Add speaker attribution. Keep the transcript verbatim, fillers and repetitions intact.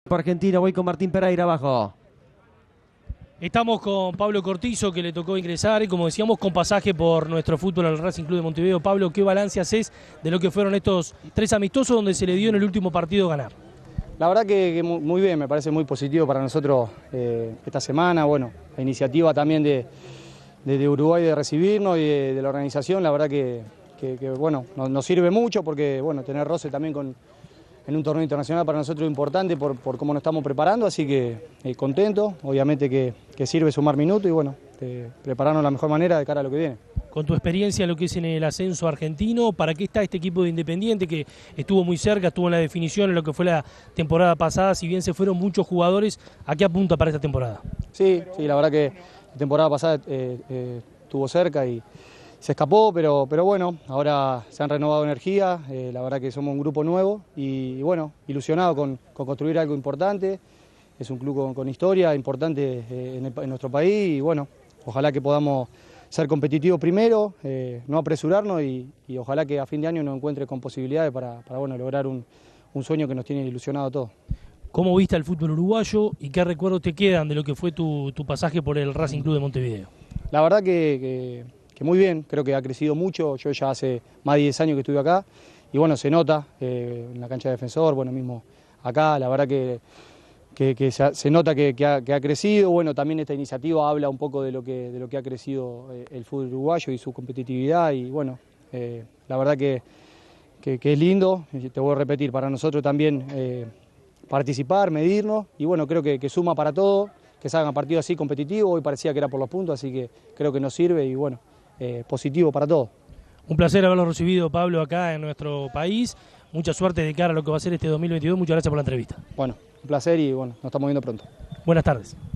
Speaker 1: Argentina, voy con Martín Pereira abajo.
Speaker 2: Estamos con Pablo Cortizo, que le tocó ingresar, y como decíamos, con pasaje por nuestro fútbol al Racing Club de Montevideo. Pablo, ¿qué balance haces de lo que fueron estos tres amistosos donde se le dio en el último partido ganar?
Speaker 3: La verdad que, que muy bien, me parece muy positivo para nosotros eh, esta semana. Bueno, la iniciativa también de, de, de Uruguay de recibirnos y de, de la organización, la verdad que, que, que bueno, nos, nos sirve mucho porque bueno, tener roce también con, en un torneo internacional para nosotros es importante por, por cómo nos estamos preparando, así que eh, contento, obviamente que, que sirve sumar minutos y bueno, eh, prepararnos de la mejor manera de cara a lo que viene.
Speaker 2: Con tu experiencia en lo que es en el ascenso argentino, ¿para qué está este equipo de Independiente que estuvo muy cerca, estuvo en la definición en lo que fue la temporada pasada? Si bien se fueron muchos jugadores, ¿a qué apunta para esta temporada?
Speaker 3: Sí, sí, la verdad que la temporada pasada eh, eh, estuvo cerca y se escapó, pero, pero bueno, ahora se han renovado energía, eh, la verdad que somos un grupo nuevo y, y bueno, ilusionado con, con construir algo importante. Es un club con, con historia importante eh, en, el, en nuestro país y bueno, ojalá que podamos ser competitivos primero, eh, no apresurarnos y, y ojalá que a fin de año nos encuentre con posibilidades para, para bueno, lograr un, un sueño que nos tiene ilusionado a todos.
Speaker 2: ¿Cómo viste el fútbol uruguayo y qué recuerdos te quedan de lo que fue tu, tu pasaje por el Racing Club de Montevideo?
Speaker 3: La verdad que, que, que muy bien, creo que ha crecido mucho, yo ya hace más de diez años que estuve acá y bueno, se nota eh, en la cancha de Defensor, bueno, mismo acá, la verdad que que, que se, se nota que, que, ha, que ha crecido. Bueno, también esta iniciativa habla un poco de lo que, de lo que ha crecido eh, el fútbol uruguayo y su competitividad y bueno, eh, la verdad que, que, que es lindo, te voy a repetir, para nosotros también eh, participar, medirnos y bueno, creo que, que suma para todo, que se hagan partidos así competitivos, hoy parecía que era por los puntos, así que creo que nos sirve y bueno, eh, positivo para todos.
Speaker 2: Un placer haberlo recibido, Pablo, acá en nuestro país. Mucha suerte de cara a lo que va a ser este dos mil veintidós. Muchas gracias por la entrevista.
Speaker 3: Bueno, un placer y bueno, nos estamos viendo pronto.
Speaker 2: Buenas tardes.